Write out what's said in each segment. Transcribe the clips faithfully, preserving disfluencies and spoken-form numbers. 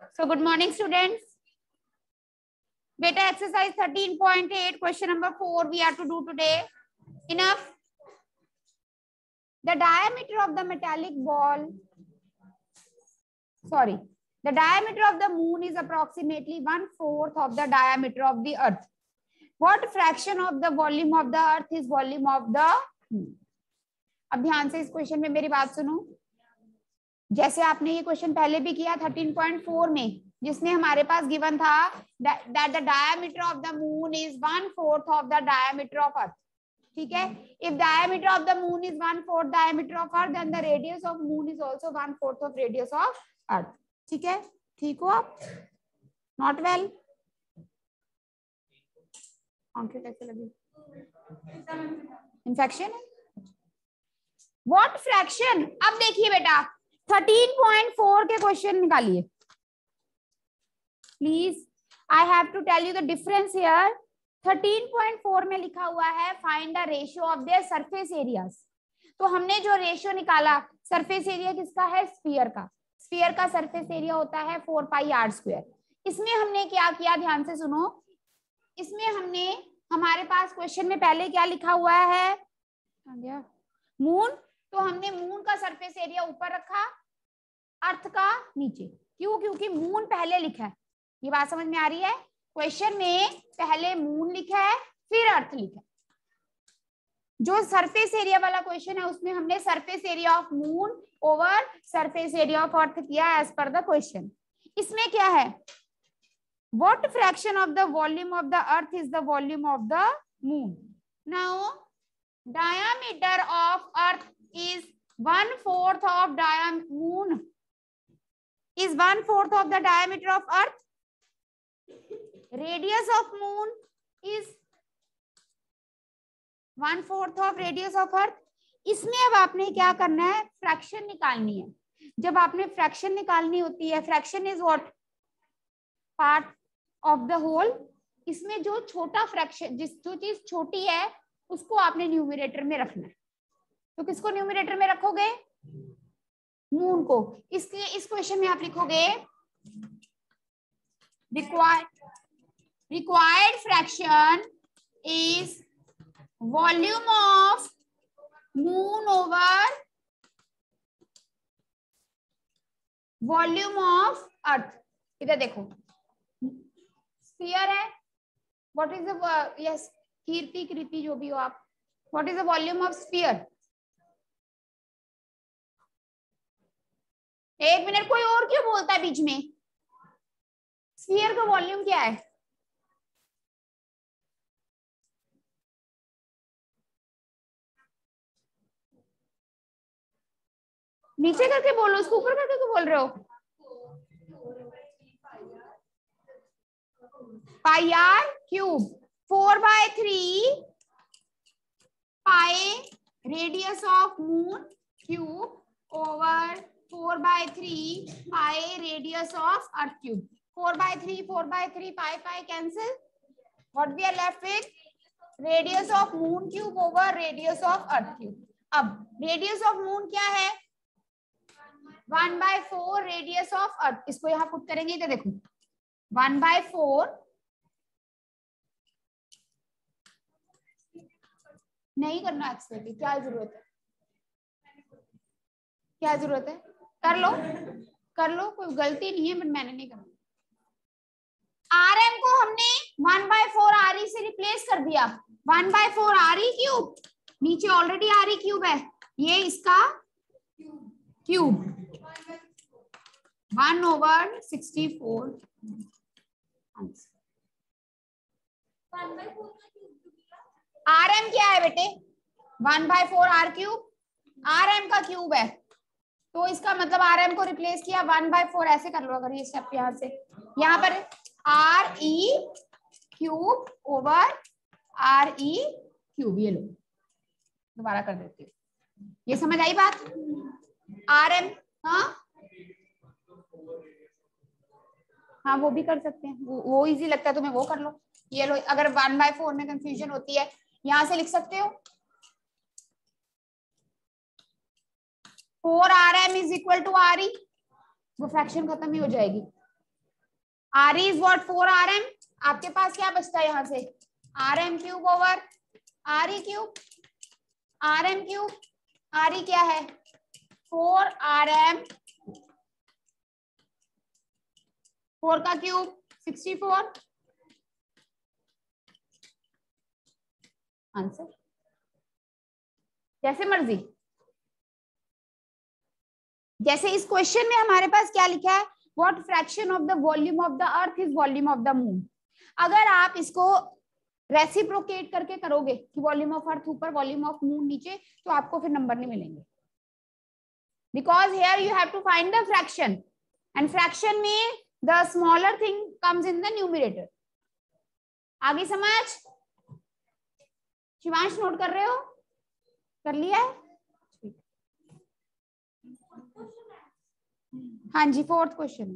So good morning, students. Beta exercise thirteen point eight, question number four we are to do today. Enough. The diameter of the metallic ball, sorry, the diameter of the moon is approximately one fourth of the diameter of the earth. What fraction of the volume of the earth is volume of the moon? अब ध्यान से इस question में मेरी बात सुनो. जैसे आपने ये क्वेश्चन पहले भी किया थर्टीन पॉइंट फोर में, जिसमें हमारे पास गिवन था that the diameter of the moon is one fourth of the diameter of earth. ठीक है. If diameter of the moon is one fourth diameter of earth, then the radius of moon is also one fourth of radius of earth. ठीक है. ठीक हो आप? Not well? आंखें कैसे लगी? Infection? What fraction? अब देखिए बेटा, थर्टीन पॉइंट फोर के क्वेश्चन निकालिए. Please, I have to tell you the difference here. Thirteen point four में लिखा हुआ है find the ratio of their surface areas. तो हमने जो रेशियो निकाला, सरफेस एरिया किसका है? स्फीयर का. स्फीयर का सरफेस एरिया होता है फोर पाई आर स्क्वायर. इसमें हमने क्या किया, ध्यान से सुनो. इसमें हमने, हमारे पास क्वेश्चन में पहले क्या लिखा हुआ है? मून. तो हमने मून का सरफेस एरिया ऊपर रखा, अर्थ का नीचे. क्यों? क्योंकि मून पहले लिखा है. ये बात समझ में आ रही है? क्वेश्चन में पहले मून लिखा है, फिर अर्थ लिखा है. जो सरफेस एरिया वाला क्वेश्चन है उसमें हमने surface area of moon over surface area of earth किया एज पर द क्वेश्चन. इसमें क्या है? What fraction of the volume of the earth is the volume of the moon. Now diameter of earth is one fourth of diameter moon is one fourth of the diameter of earth. Radius of moon is one fourth of radius of earth. इसमें अब आपने क्या करना है? Fraction निकालनी है. जब आपने फ्रैक्शन निकालनी होती है, fraction is what? Part of the whole. इसमें जो छोटा फ्रैक्शन, जिस जो चीज छोटी है उसको आपने न्यूमरेटर में रखना है. तो किसको न्यूमरेटर में रखोगे? मून को. इसलिए इस क्वेश्चन में आप लिखोगे required required fraction is volume of moon over volume of earth. इधर देखो, स्फीयर है. What is the, yes Kirti Kriti जो भी हो आप, what is the volume of sphere? एक मिनट, कोई और क्यों बोलता है बीच में? स्फीयर का वॉल्यूम क्या है? नीचे करके बोलो, उसको ऊपर करके क्यों बोल रहे हो? Pi are cube. Four by three pi radius of moon cube over four by three pi radius of earth cube. four by three, four by three, pi pi cancel. What we are left with? Radius of moon cube over radius of earth cube. अब radius of moon क्या है? one by four radius of earth. इसको यहाँ put करेंगे तो देखो one by four. नहीं करना एक्चुअली, क्या जरूरत है? क्या जरूरत है? कर लो, कर लो, कोई गलती नहीं है, बट मैंने नहीं करना. आर एम को हमने one by four R E से रिप्लेस कर दिया. One by four R E cube, नीचे ऑलरेडी आर ई क्यूब है, ये इसका cube. One over sixty four. R M क्या है बेटे? One by four R cube. R M का क्यूब है, तो इसका मतलब आर एम को रिप्लेस किया वन बाय फोर. ऐसे कर लो. अगर ये स्टेप यहाँ से, यहाँ पर R E cube over R E cube. ये लो, दोबारा कर देती हूँ. ये समझ आई बात? आर एम, हाँ हाँ वो भी कर सकते हैं, वो, वो इजी लगता है तुम्हें, वो कर लो. ये लो, अगर वन बाय फोर में कंफ्यूजन होती है यहाँ से लिख सकते हो. Four R M is equal to R E. वो फ्रैक्शन खत्म ही हो जाएगी. R is what four R M. आपके पास क्या बचता है यहाँ से, R M cube over R E cube, R M cube, R E क्या है फोर आर एम, फोर का क्यूब सिक्सटी फोर। आंसर जैसे मर्जी, जैसे इस क्वेश्चन में हमारे पास क्या लिखा है, what fraction of the volume of the earth is volume of the moon. अगर आप इसको रेसिप्रोकेट करके करोगे कि वॉल्यूम ऑफ अर्थ ऊपर वॉल्यूम ऑफ मून नीचे, तो आपको फिर नंबर नहीं मिलेंगे, because here you have to find the fraction and fraction में the smaller thing comes in the numerator. आगे समझ, शिवांश नोट कर रहे हो, कर लिया है? हाँ जी, fourth question.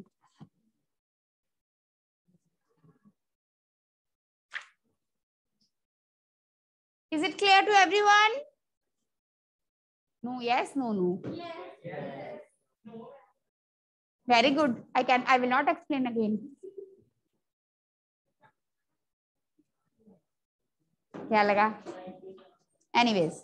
Is it clear to everyone? No, yes, no, no. Yes. Very good. I can. I will not explain again. क्या लगा? Anyways.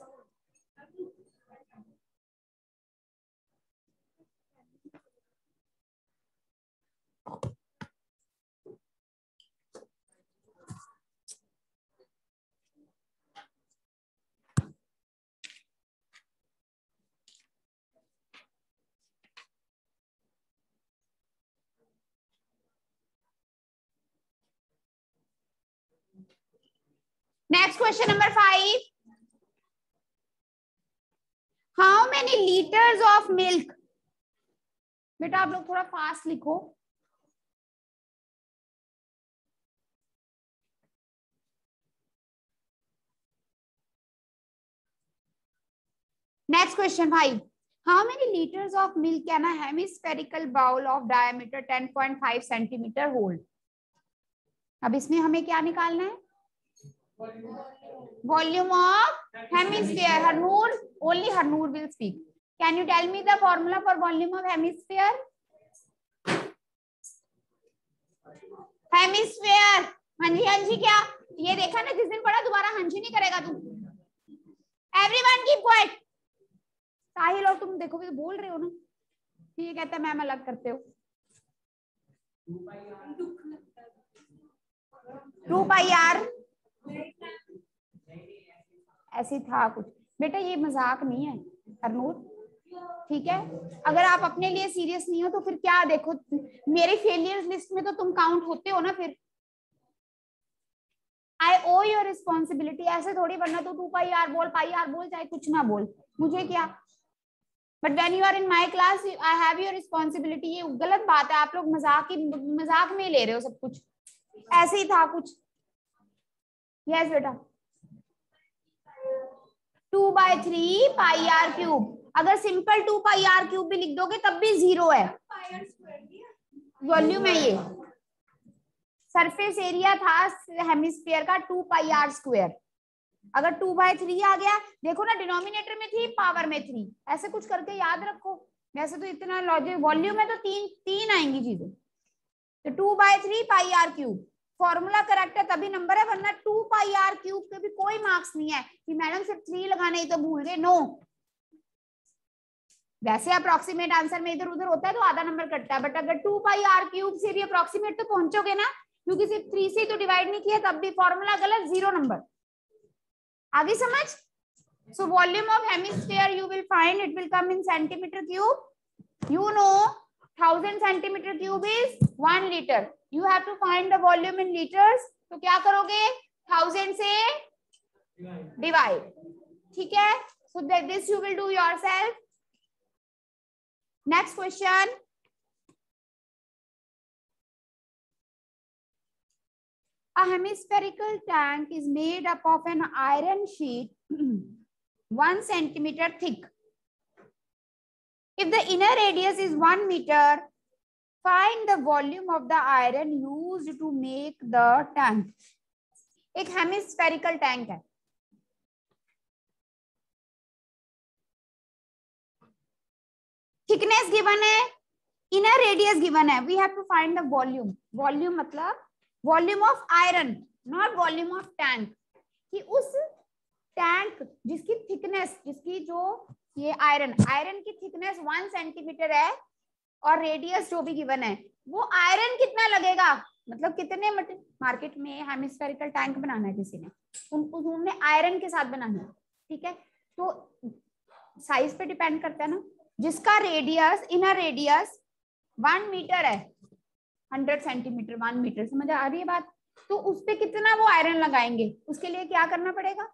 Next question number five. How many liters of milk? बेटा आप लोग थोड़ा fast लिखो। Next question five. How many liters of milk can a hemispherical bowl of diameter ten point five centimeter hold? अब इसमें हमें क्या निकालना है? Volume of hemisphere. Harnoor, only Harnoor will speak. Can you tell me the formula for volume of hemisphere? Hemisphere. हंजी हंजी क्या? ये देखा ना जिस दिन पढ़ा, दोबारा हंजी नहीं करेगा तू। Everyone keep quiet. साहिल और तुम देखो भी तो बोल रहे हो ना, ये कहता है मैम अलग करते हो। टू पाई आर ऐसे था कुछ बेटा, ये मजाक नहीं है हरनूर, ठीक है? अगर आप अपने लिए सीरियस नहीं हो तो फिर क्या, देखो मेरे फेलियर्स लिस्ट में तो तुम काउंट होते हो ना फिर। आई ओ योर रिस्पॉन्सिबिलिटी, ऐसे थोड़ी, वरना तो टू पाई आर बोल, पाई आर बोल, चाहे कुछ ना बोल, मुझे क्या। But when you are in my class I have your responsibility. ये गलत बात है, आप लोग मजाक ही मजाक में ले रहे हो सब कुछ, ऐसे ही था कुछ। यस yes, बेटा two by three pi are cube. अगर simple two pi are cube भी लिख दोगे तब भी जीरो है, वॉल्यूम है ये। सरफेस एरिया था हेमिस्फीयर का टू पाई आर स्क्वायर। अगर टू बाई थ्री आ गया, देखो ना डिनोमिनेटर में थ्री पावर में थ्री, ऐसे कुछ करके याद रखो। वैसे तो इतना लॉजिक, वॉल्यूम में तो तीन तीन आएंगी चीजें। तो two by three pi are cube formula correct है तभी नंबर है, वरना टू पाई आर क्यूब के भी कोई मार्क्स नहीं है कि मैडम सिर्फ थ्री लगाने ही तो भूल गए। नो, वैसे अप्रोक्सीमेट आंसर में इधर उधर होता है तो आधा नंबर कटता है, बट अगर टू पाई आर क्यूब से भी अप्रोक्सीमेट तो पहुंचोगे ना, क्योंकि सिर्फ थ्री से तो डिवाइड नहीं किया, तब भी फॉर्मूला गलत, जीरो नंबर। आगे समझ? So volume of hemisphere you will find, it will come in centimetre cube. You know thousand centimetre cube is one litre, you have to find the volume in litres. तो क्या करोगे, thousand से divide, ठीक है? So this you will do yourself. Next question, a hemispherical tank is made up of an iron sheet one centimeter thick. If the inner radius is one meter, find the volume of the iron used to make the tank. एक hemispherical tank है, thickness given है inner radius given है, we have to find the volume. Volume मतलब volume of iron, not volume of tank, कि उस tank जिसकी thickness, जिसकी जो ये आयरन आयरन की थिकनेस वन सेंटीमीटर है और रेडियस जो भी गिवन है, वो आयरन कितना लगेगा, मतलब कितने मार्केट में हेमिस्फेरिकल टैंक बनाना है किसी ने, उन्होंने आयरन के साथ बनाना है, ठीक है। तो साइज पे डिपेंड करता है ना, जिसका radius, inner radius one metre है, हंड्रेड सेंटीमीटर, वन मीटर, समझ आ रही है बात। तो उस पे कितना वो आयरन लगाएंगे, उसके लिए क्या करना पड़ेगा,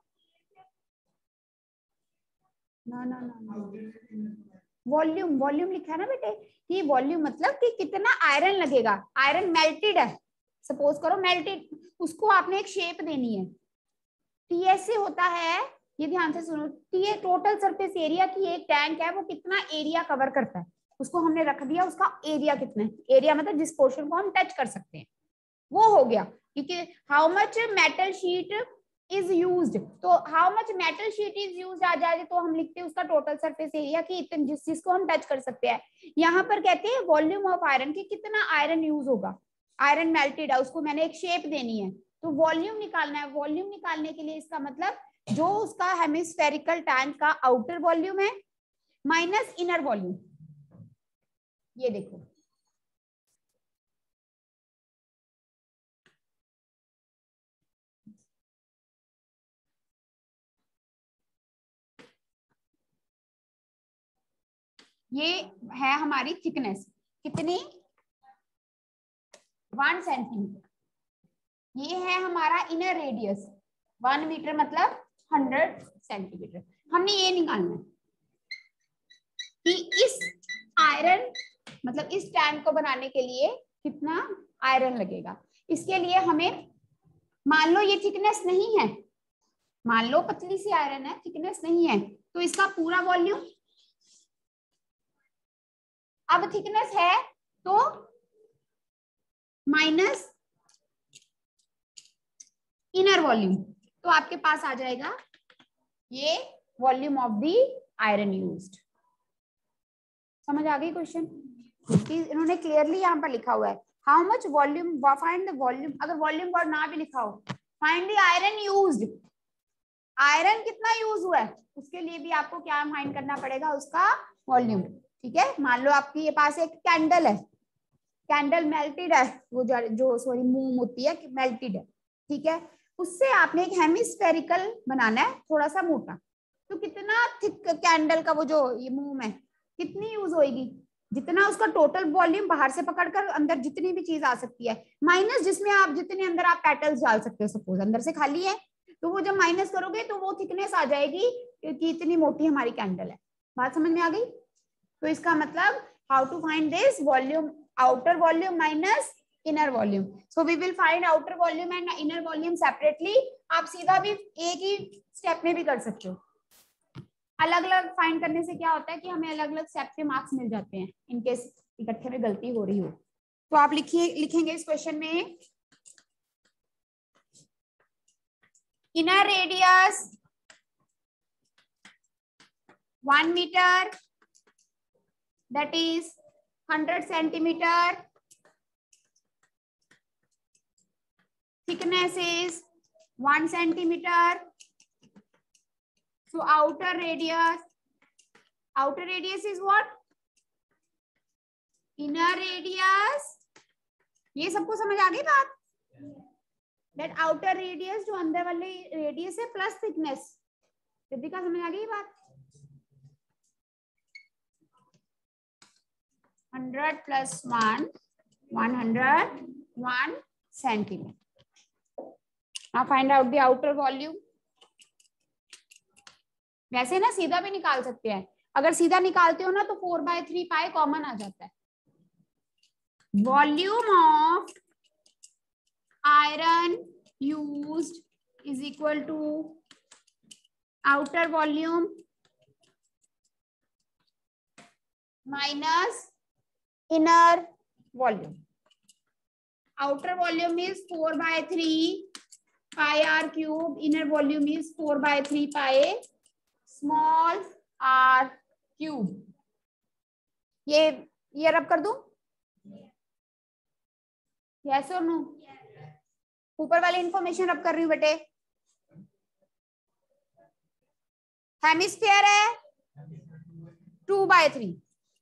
ना ना ना वॉल्यूम, वॉल्यूम लिखा है ना बेटे, कि वॉल्यूम मतलब कि कितना आयरन लगेगा। आयरन मेल्टेड है, सपोज करो मेल्टेड, उसको आपने एक शेप देनी है। टीएसए होता है, ये ध्यान से सुनो, टी टोटल सरफेस एरिया की एक टैंक है, वो कितना एरिया कवर करता है, उसको हमने रख दिया, उसका एरिया कितना है, एरिया मतलब जिस पोर्शन को हम टच कर सकते हैं वो हो गया। क्योंकि how much metal sheet is used, तो how much metal sheet is used आ जाए तो हम लिखते हैं उसका टोटल सरफेस एरिया की इतने, जिस जिसको हम टच कर सकते हैं। यहाँ पर कहते हैं वॉल्यूम ऑफ आयरन, की कितना आयरन यूज होगा, आयरन मेल्टेड है, उसको मैंने एक शेप देनी है, तो वॉल्यूम निकालना है। वॉल्यूम निकालने के लिए इसका मतलब जो उसका हेमिस्फेरिकल टैंक का आउटर वॉल्यूम है माइनस इनर वॉल्यूम, ये देखो ये है हमारी थिकनेस, कितनी, वन सेंटीमीटर। ये है हमारा इनर रेडियस, वन मीटर मतलब हंड्रेड सेंटीमीटर। हमने ये निकालना है कि इस आयरन मतलब इस टैंक को बनाने के लिए कितना आयरन लगेगा। इसके लिए हमें, मान लो ये थिकनेस नहीं है, मान लो पतली सी आयरन है, थिकनेस नहीं है, तो इसका पूरा वॉल्यूम, अब थिकनेस है तो माइनस इनर वॉल्यूम, तो आपके पास आ जाएगा ये volume of the iron used. समझ आ गई क्वेश्चन, इन्होंने क्लियरली यहाँ पर लिखा हुआ है how much volume, find the volume, अगर वॉल्यूम वर्ड ना भी लिखा हो, find the iron used, iron कितना यूज हुआ है उसके लिए भी आपको क्या फाइंड करना पड़ेगा, उसका वॉल्यूम, ठीक है। मान लो आपके ये पास एक कैंडल है, कैंडल मेल्टेड है, वो जो सॉरी मोम होती है मेल्टेड है, ठीक है, उससे आपने एक हेमिस्फेरिकल बनाना है थोड़ा सा मोटा, तो कितना थिक कैंडल का वो जो ये मोम है कितनी यूज होगी, जितना उसका टोटल वॉल्यूम बाहर से पकड़कर अंदर जितनी भी चीज आ सकती है, माइनस जिसमें आप जितने अंदर आप पेटल्स डाल सकते हो, सपोज अंदर से खाली है तो वो जब माइनस करोगे तो वो थिकनेस आ जाएगी कि इतनी मोटी हमारी कैंडल है। बात समझ में आ गई। तो इसका मतलब how to find this volume, outer volume minus inner volume, so we will find outer volume and inner volume separately. आप सीधा भी एक ही स्टेप में भी कर सकते हो, अलग अलग फाइंड करने से क्या होता है कि हमें अलग अलग स्टेप के मार्क्स मिल जाते हैं इनकेस इकट्ठे में गलती हो रही हो। तो आप लिखिए, लिखेंगे इस क्वेश्चन में inner radius one metre, that is hundred centimeter, thickness is one centimeter, so outer radius, outer radius is what, inner radius, ये सबको समझ आ गई बात, that outer radius जो अंदर वाले रेडियस है प्लस थिकनेस, रितिका समझ आ गई बात, hundred plus one, one hundred, one centimetre. Now find out the outer volume. वैसे ना सीधा भी निकाल सकते हैं, अगर सीधा निकालते हो ना तो four by three pi common आ जाता है। Volume of iron used is equal to outer volume minus inner volume. Outer volume is four by three pi r cube, inner volume is four by three pi small r cube. ये ये रब कर दूं, yes और no? ऊपर वाली information अब कर रही हूँ बेटे। हेमिस्फीयर है two by three.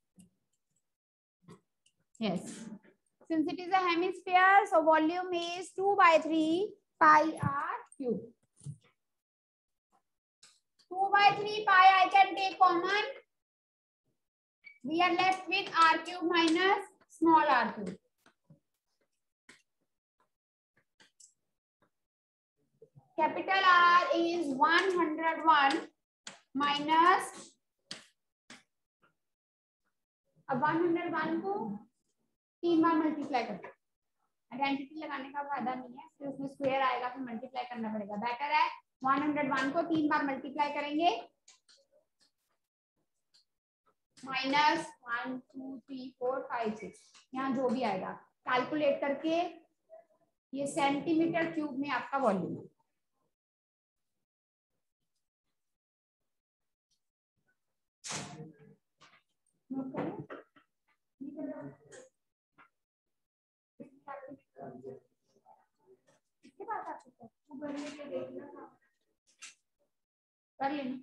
Yes, since it is a hemisphere, so volume is two by three pi r cube. two by three pi I can take common. We are left with r cube minus small r cube. Capital R is one hundred one minus, अब one hundred one को तीन बार multiply करते हैं। Identity लगाने का फायदा नहीं है, फिर उसमें स्क्वायर आएगा, फिर मल्टीप्लाई करना पड़ेगा। बेटर है one hundred one को तीन बार मल्टीप्लाई करेंगे, minus one two three four five six, यहाँ जो भी आएगा कैलकुलेट करके ये सेंटीमीटर क्यूब में आपका वॉल्यूम है। नोट करें, कर लेना।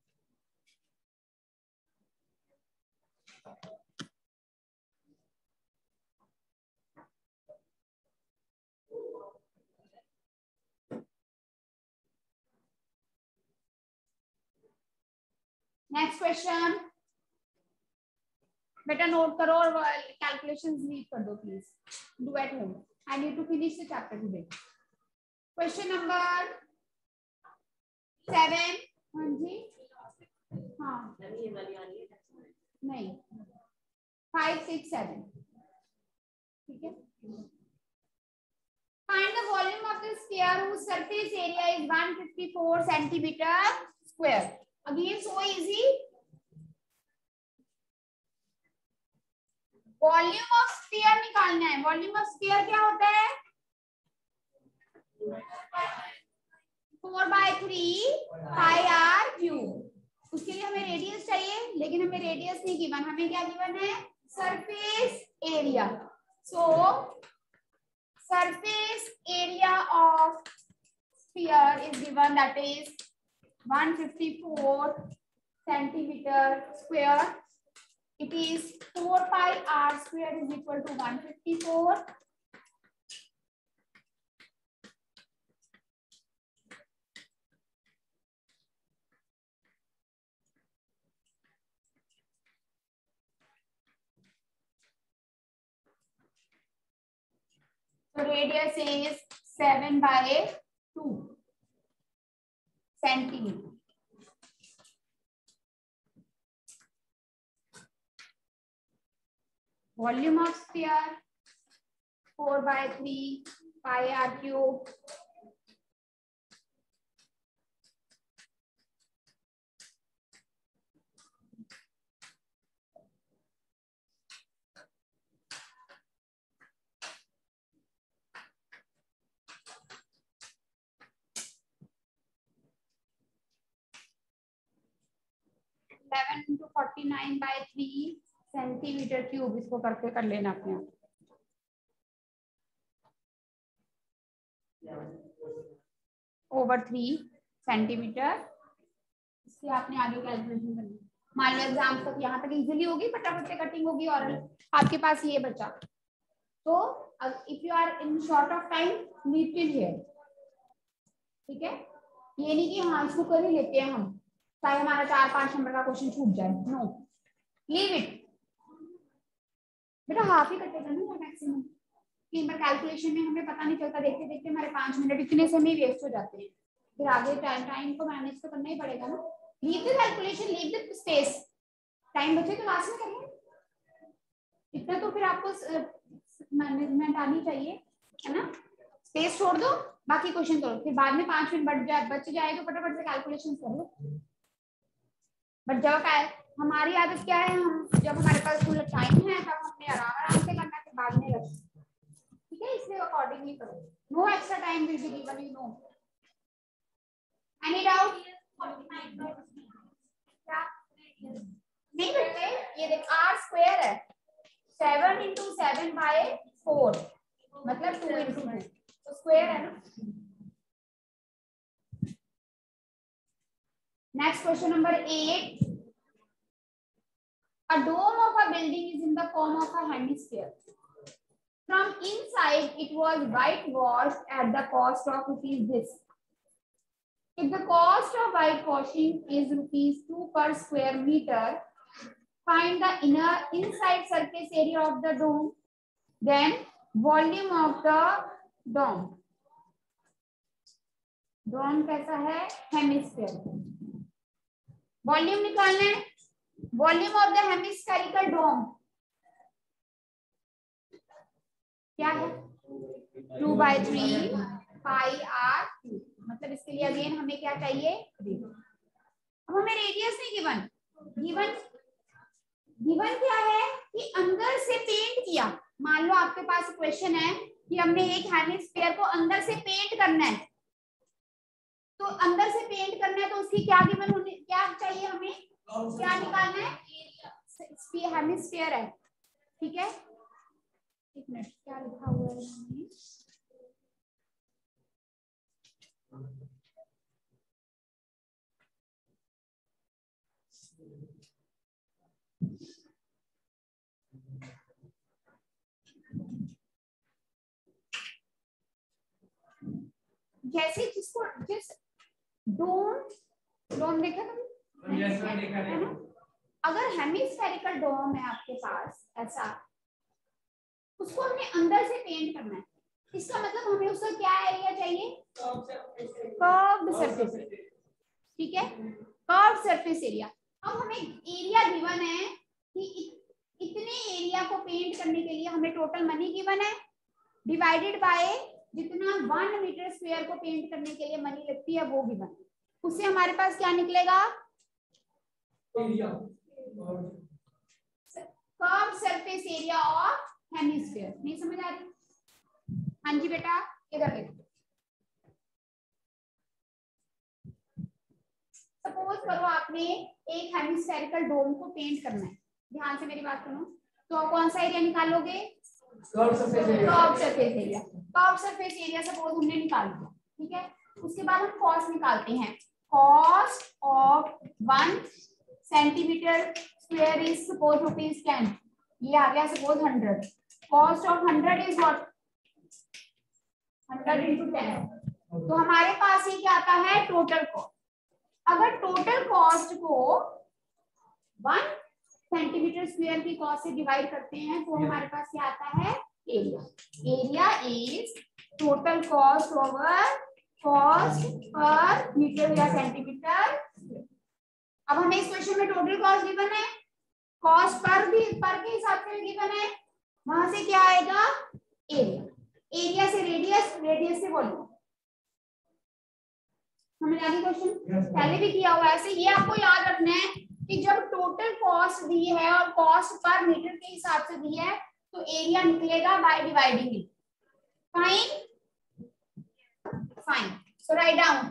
नेक्स्ट क्वेश्चन बेटा नोट करो और कैलकुलेशंस लीव कर दो please, do at home. I need to finish the chapter today. Question number seven. हाँ जी, हाँ नहीं, फाइव सिक्स सेवन, ठीक है। Find the volume of the sphere whose surface area is one hundred fifty-four centimeter square. Again, so easy. Volume of sphere निकालना है। Volume of sphere क्या होता है? Four by three pi are cube. उसके लिए हमें रेडियस चाहिए, लेकिन हमें रेडियस नहीं गिवन, हमें क्या गिवन है? Surface area. So surface area of sphere is given, that is one hundred fifty-four centimeter square. It is four pi r square is equal to one hundred fifty-four. So radius is seven by two centimeter. Volume of sphere four by three pi r cube. eleven into forty-nine by three centimetre cube. इसको करके कर लेना अपने आप। Over three centimetre, इससे आपने आगे calculation करनी। मान लो एग्जाम तक यहाँ तक इजीली होगी, फटाफट से कटिंग होगी और आपके पास ये बचा। तो if you are in short of time leave till here, ठीक है। ये नहीं कि हाँ इसको कर ही लेते हैं हम, चाहे हमारा चार पांच नंबर का क्वेश्चन छूट जाए। नो, लीव इट बेटा, हाफ ही कटेगा ना मैक्सिमम। तीन बार कैलकुलेशन में हमें पता नहीं चलता, देखते देखते हमारे पांच मिनट इतने से में वेस्ट हो जाते हैं। फिर आगे टाइम टाइम को मैनेज तो करना ही पड़ेगा ना। Leave the calculation, leave the space, time बचे तो लास्ट में करेंगे। इतना तो फिर आपको मैनेजमेंट आनी चाहिए, है ना। स्पेस छोड़ दो, बाकी क्वेश्चन करो, फिर बाद में पांच मिनट बच जाए बच जाए तो फटाफट से कैलकुलेशन कर लो। बट जब हमारी आदत क्या है, हम जब हमारे पास फुल टाइम है तब हमने आराम आराम से करना है, बाद में रख, ठीक है। इसलिए अकॉर्डिंगली करो। No extra time will be given, you know. Any doubt? नहीं बेटे, ये देख आर स्क्वायर है, seven into seven by four, मतलब टू इंटू टू तो स्क्वायर है ना। Next question number eight, a dome of a building is in the form of a hemisphere. From inside, it was whitewashed at the cost of rupees this. If the cost of whitewashing is rupees two per square meter, find the inner inside surface area of the dome, then volume of the dome. Dome कैसा है? Hemisphere. Volume निकालना है. Volume of the hemispherical dome क्या है? Two by three pi are cube. मतलब इसके लिए again हमें क्या चाहिए? अब हमें रेडियस नहीं गिवन. गिवन गिवन क्या है कि अंदर से पेंट किया. मान लो आपके पास क्वेश्चन है कि हमने एक हेमिस्फीयर को अंदर से पेंट करना है, तो अंदर से पेंट करना है तो उसकी क्या गिवन होने क्या चाहिए हमें? क्या निकालना है? हेमिस्फीयर है. ठीक है, एक मिनट, क्या लिखा हुआ है इसमें? जैसे जिसको जिस डोम डोम देखा तुम? यस मैम देखा है. अगर हेमिस्फेरिकल डोम है आपके पास ऐसा, उसको हमने अंदर से पेंट करना है, इसका मतलब हमें उसका क्या एरिया चाहिए? Curved surface. ठीक है, कर्व्ड सरफेस एरिया. अब हमें एरिया गिवन है कि इतने एरिया को पेंट करने के लिए हमें टोटल मनी गिवन है, डिवाइडेड बाय जितना वन मीटर स्क्वायर को पेंट करने के लिए मनी लगती है वो गिवन. उससे हमारे पास क्या निकलेगा? Area, curved surface area of hemisphere. नहीं समझ आ रही? हाँ जी बेटा, इधर देखो. सपोज करो आपने एक हेमिस्फेरिकल डोम को पेंट करना है. ध्यान से मेरी बात सुनो. तो कौन सा एरिया निकालोगे? Curved surface area. Curved surface area. Curved surface area suppose हमने निकाल दिया. ठीक है, उसके बाद हम कॉस्ट निकालते हैं. Cost of one centimetre square is suppose rupees ten. ये आ गया suppose hundred. Cost of hundred is what? Hundred into ten. तो हमारे पास ये क्या आता है? Total cost. अगर टोटल कॉस्ट को वन सेंटीमीटर स्क्वायर की कॉस्ट से डिवाइड करते हैं तो हमारे पास क्या आता है? Area. Area is total cost over cost per metre या सेंटीमीटर. अब हमें इस क्वेश्चन में टोटल कॉस्ट गिवन है, कॉस्ट पर भी पर के हिसाब से गिवन है. वहां से क्या आएगा? एरिया. एरिया से रेडियस, रेडियस से वॉल्यूम. समझ आ गई क्वेश्चन? पहले भी किया हुआ है ऐसे. ये आपको याद रखना है कि जब टोटल कॉस्ट दी है और कॉस्ट पर मीटर के हिसाब से दी है तो एरिया निकलेगा by dividing it. Fine fine. So write down.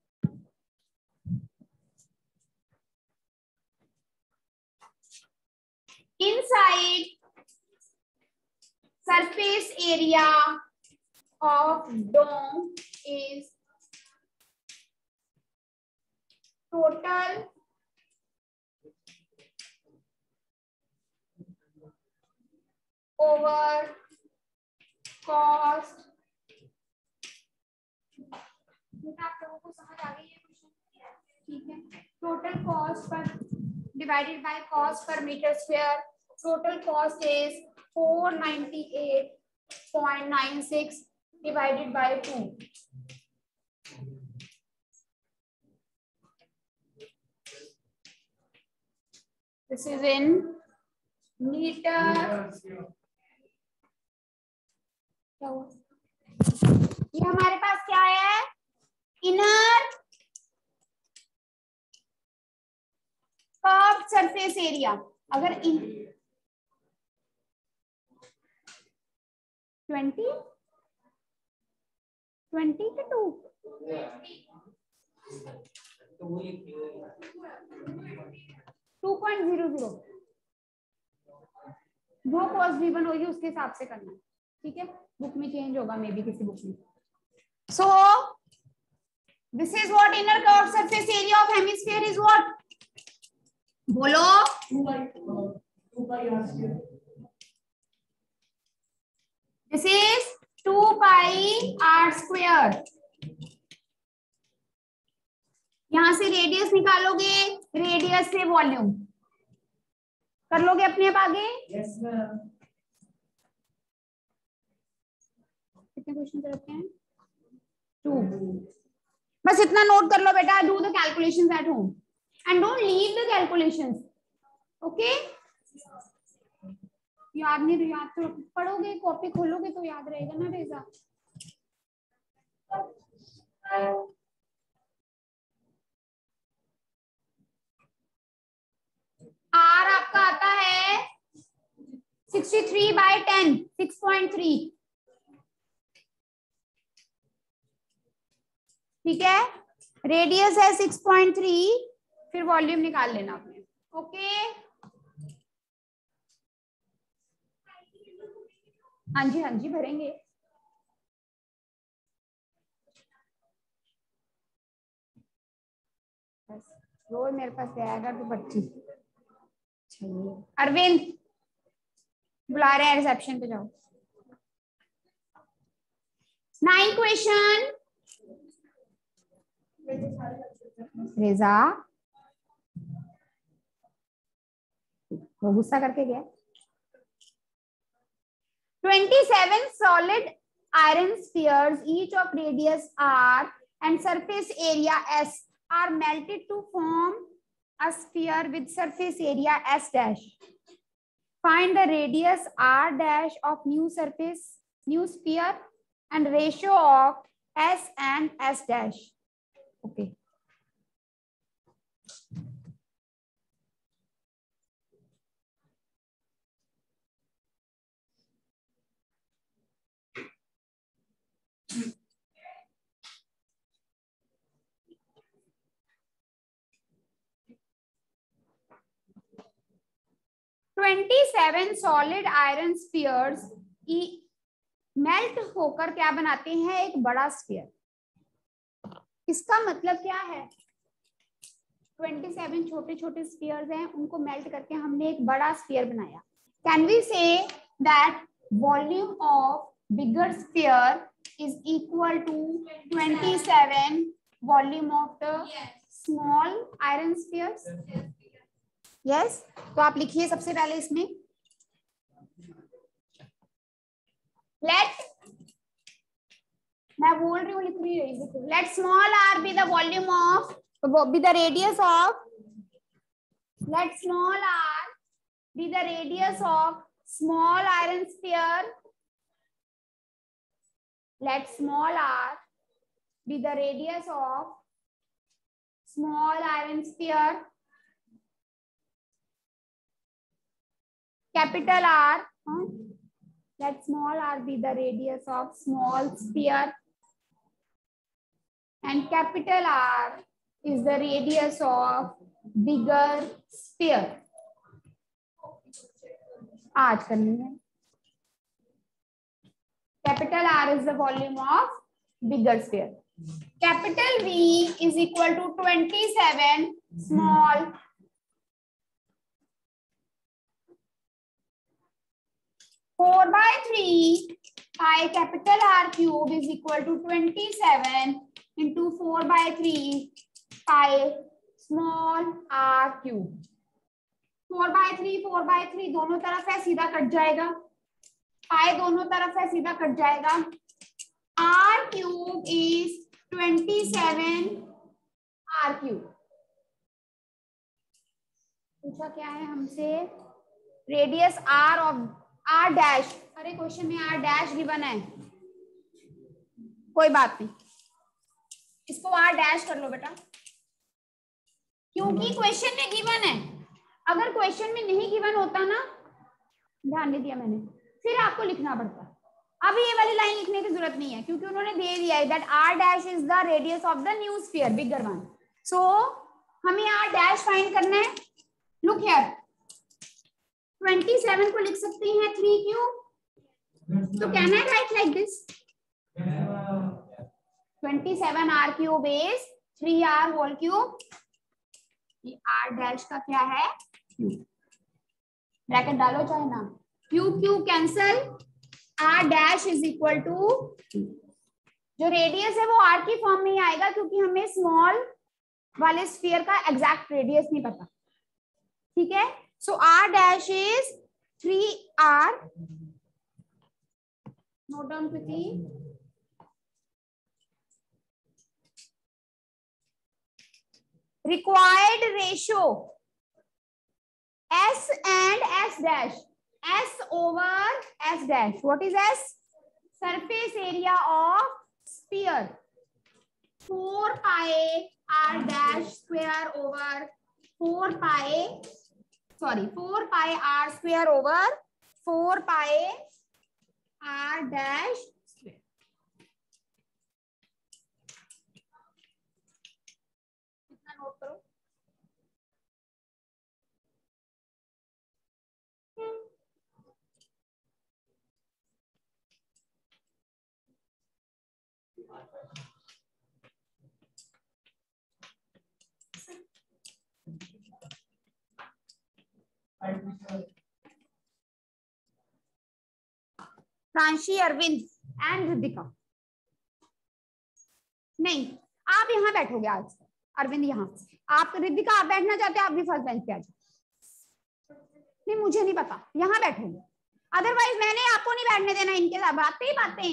Inside surface area of dome is total over cost. आप लोगों को समझ आ गई ये क्वेश्चन? ठीक है. टोटल कॉस्ट पर divided by cost per meter square. Total cost is four ninety-eight point nine six divided by two. This is in meter. क्या हुआ? ये हमारे पास क्या है? Inner curved surface area. अगर इन ट्वेंटी ट्वेंटी के two two point zero zero जो कॉस्ट गिवन होगी उसके हिसाब से करना है. ठीक है, बुक में चेंज होगा मे बी किसी बुक में। So this is what inner curve surface area of hemisphere is what, बोलो। This is two pi are square. यहां से रेडियस निकालोगे, रेडियस से वॉल्यूम कर लोगे अपने आप आगे। Yes ma'am. कितने क्वेश्चन करते हैं? टू। बस इतना नोट कर लो बेटा, do the calculations at home and don't leave the calculations, okay. याद नहीं तो याद तो पढ़ोगे, कॉपी खोलोगे तो याद रहेगा ना रेजा। आर आपका आता है sixty three by ten, six point three, ठीक है। रेडियस है सिक्स पॉइंट थ्री, फिर वॉल्यूम निकाल लेना आपने, ओके। हाँ जी हाँ जी भरेंगे। रोज मेरे पास आएगा तो पच्चीस। अरविंद बुला रहे हैं, रिसेप्शन पे जाओ। Nine question. रेजा वो गुस्सा करके गया। twenty-seven solid iron spheres, each of radius r and surface area s, are melted to form a sphere with surface area s dash. Find the radius r dash of new surface, new sphere, and ratio of s and s dash. Okay. twenty-seven solid iron spheres melt होकर क्या बनाते हैं, एक बड़ा sphere. इसका मतलब क्या है, सत्ताईस छोटे छोटे स्फीयर्स हैं, उनको मेल्ट करके हमने एक बड़ा स्फीयर बनाया। Can we say that volume of bigger sphere is equal to twenty-seven volume of the small iron spheres? Yes. तो आप लिखिए सबसे पहले इसमें, लेट, मैं बोल रही हूँ लिख रही हूँ, let small r be the volume of, be the radius of, let small r be the radius of small iron sphere, let small r be the radius of small iron sphere, capital R, huh? Let small r be the radius of small sphere and capital R is the radius of bigger sphere. आज करनी है। Capital R is the volume of bigger sphere. Capital V is equal to twenty-seven small four by three pi capital R cube is equal to twenty-seven into four by three pi small r cube. four by three, four by three दोनों तरफ है, सीधा cut जाएगा। pi दोनों तरफ है, सीधा cut जाएगा। R cube is twenty-seven R cube. पूछा क्या है हमसे, radius R of R dash, अरे क्वेश्चन में R डैश गिवन है, कोई बात नहीं, इसको R डैश कर लो बेटा, क्योंकि क्वेश्चन में गिवन है। अगर क्वेश्चन में नहीं गिवन होता ना, ध्यान नहीं दिया मैंने, फिर आपको लिखना पड़ता। अब ये वाली लाइन लिखने की जरूरत नहीं है, क्योंकि उन्होंने दे दिया है that R dash is the radius of the new sphere bigger one. So हमें R डैश फाइंड करना है। लुक हियर, twenty-seven को लिख सकते हैं three cube, So can I write like this? twenty-seven r cube is three r whole cube. ये r dash का क्या है? Q. ब्रैकेट डालो चाहे ना. Q Q cancel. r dash is equal to जो रेडियस है वो r की फॉर्म में ही आएगा क्योंकि हमें स्मॉल वाले स्फीयर का एग्जैक्ट रेडियस नहीं पता. ठीक है. So r dash is three r. Note down quickly. Required ratio S and S dash. S over S dash. What is S? Surface area of sphere. four pi r dash square over four pi. Sorry, four pi r square over four pi r dash square. कितना note करो. Pranshi, Arvind and Riddhika. नहीं, आप यहाँ बैठोगे आज. अरविंद यहाँ. आप रिद्धिका आप बैठना चाहते हैं, आप भी फर्स्ट बेंच पे आ जाओ. नहीं मुझे नहीं पता, यहाँ बैठोगे. अदरवाइज मैंने आपको नहीं बैठने देना. इनके साथ बातें ही बातें.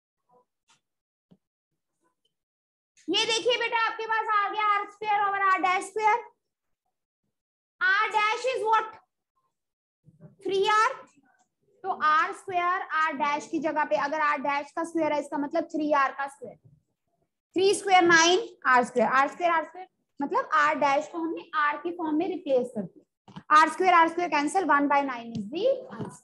ये देखिए बेटा आपके पास आ गया r square over r dash square. R dash is what? Three r. तो आर स्क्वायर आर डैश की जगह पे अगर आर डैश का स्क्वायर है इसका मतलब थ्री आर का square. Three square nine r square. R square r square मतलब आर डैश को हमने आर की फॉर्म में रिप्लेस कर दिया. R square r square cancel. One by nine is the answer.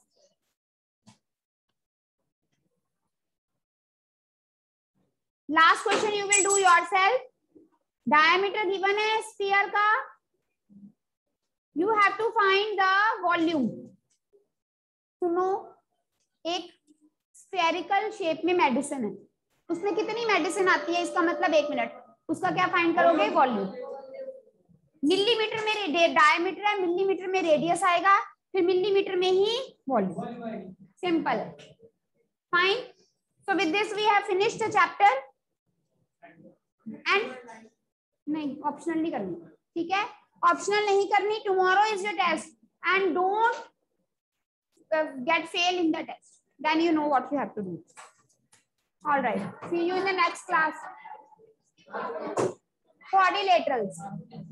Last question you will do yourself. Diameter given है sphere का. You have to find the volume. सुनो, एक स्फेरिकल शेप में medicine है. उसमें कितनी मेडिसिन आती है इसका मतलब एक मिनट. उसका क्या फाइंड करोगे? वॉल्यूम. मिलीमीटर में डायमीटर है, मिलीमीटर में रेडियस आएगा, फिर मिलीमीटर में ही volume. Simple. Fine. So with this we have finished the chapter. And नहीं ऑप्शनल नहीं करनी. ठीक है, ऑप्शनल नहीं करनी. Tomorrow is your test and don't get fail in the test. Then you know what you have to do. All right. See you in the next class. Quadrilaterals.